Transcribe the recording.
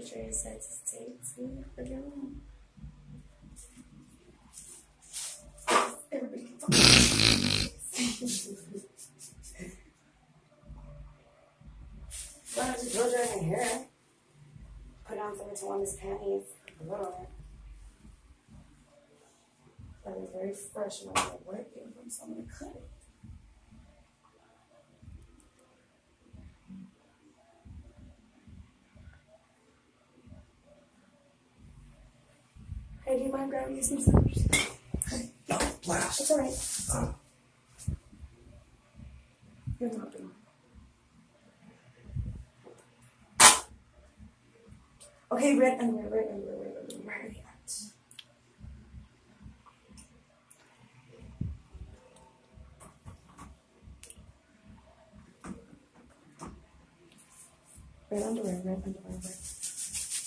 make sure your set stays good for your room. Everybody can talk. Why don't you blow dry my hair? Put on some Tawanda's panties. Blow on it. That is very fresh and I was like, where it came from, so I'm gonna cut it. Hey, do you mind grabbing me some scissors? No, blast. It's alright. You're not doing it. Okay, red underwear, red underwear, red underwear. Where are you at? Red underwear, red underwear, red.